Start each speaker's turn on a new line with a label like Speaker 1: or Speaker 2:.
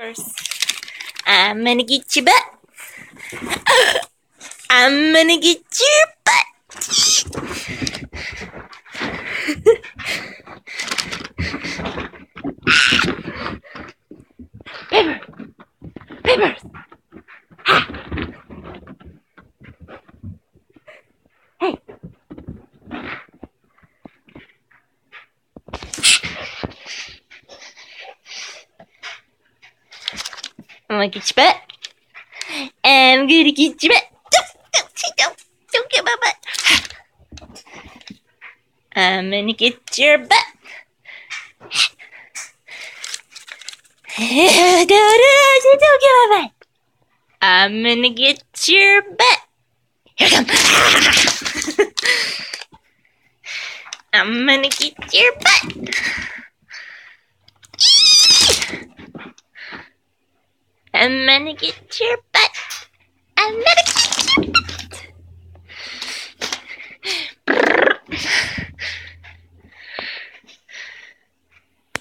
Speaker 1: First, I'm gonna get your butt. I'm gonna get your butt. Paper! Papers! Ha! Hey! I'm gonna get your butt. I'm gonna get your butt. Don't get my butt. I'm gonna get your butt. Don't get my butt. I'm gonna get your butt. Here it comes. I'm gonna get your butt. I'm gonna get your butt. I'm gonna